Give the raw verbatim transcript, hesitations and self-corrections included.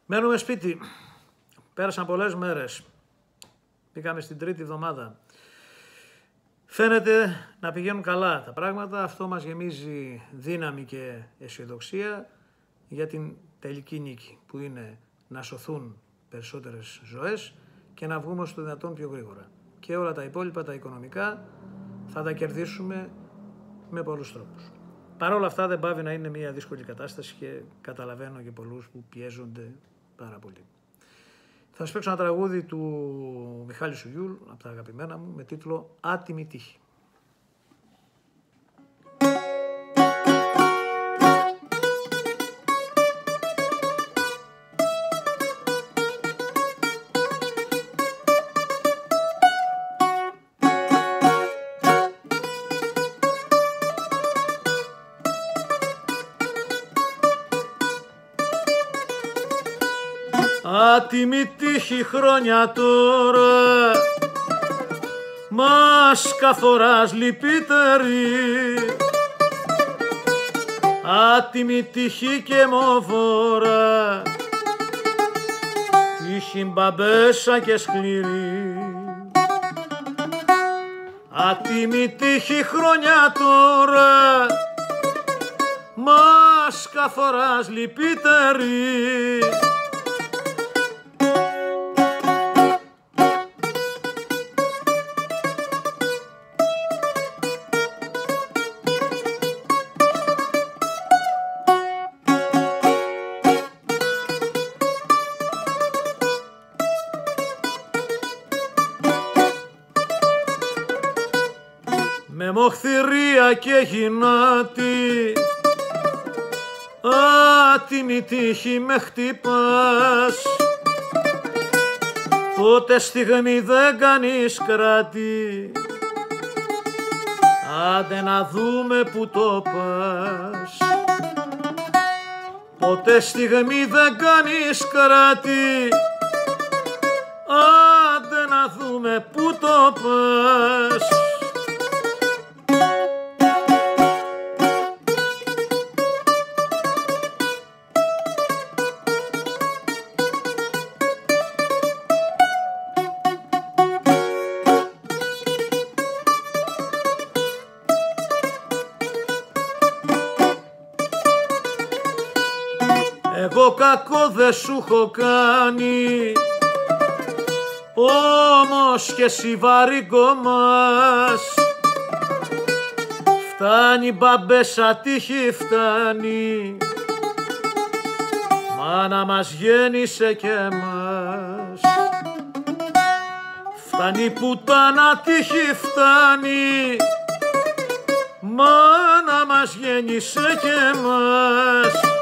Μένουμε σπίτι. Πέρασαν πολλές μέρες. Πήγαμε στην τρίτη εβδομάδα. Φαίνεται να πηγαίνουν καλά τα πράγματα. Αυτό μας γεμίζει δύναμη και αισιοδοξία για την τελική νίκη, που είναι να σωθούν περισσότερες ζωές και να βγούμε στο δυνατόν πιο γρήγορα. Και όλα τα υπόλοιπα, τα οικονομικά, θα τα κερδίσουμε με πολλούς τρόπους. Παρ' όλα αυτά δεν πάβει να είναι μια δύσκολη κατάσταση και καταλαβαίνω και πολλούς που πιέζονται πάρα πολύ. Θα σας παίξω ένα τραγούδι του Μιχάλη Σουγιούλ, από τα αγαπημένα μου, με τίτλο «Άτιμη τύχη». Άτιμη τύχη χρόνια τώρα, μας καθοράς λυπητερή. Άτιμη τύχη και μοβόρα, τύχη μπαμπέσα και σκληρή. Άτιμη τύχη χρόνια τώρα, μας καθοράς λυπητερή. Με μοχθηρία και γυνάτη, άτιμη τύχη με χτυπάς. Ποτέ στιγμή δεν κάνεις κράτη, άντε να δούμε που το πας. Ποτέ στιγμή δεν κάνεις κράτη, άντε να δούμε που το πας. Εγώ κακό δεν σου έχω κάνει, όμως και εσύ βαρύγκωμας. Φτάνει μπαμπέσα τύχη φτάνει, μάνα μας γέννησε και εμάς. Φτάνει πουτάνα τύχη φτάνει, μάνα μας γέννησε και εμάς.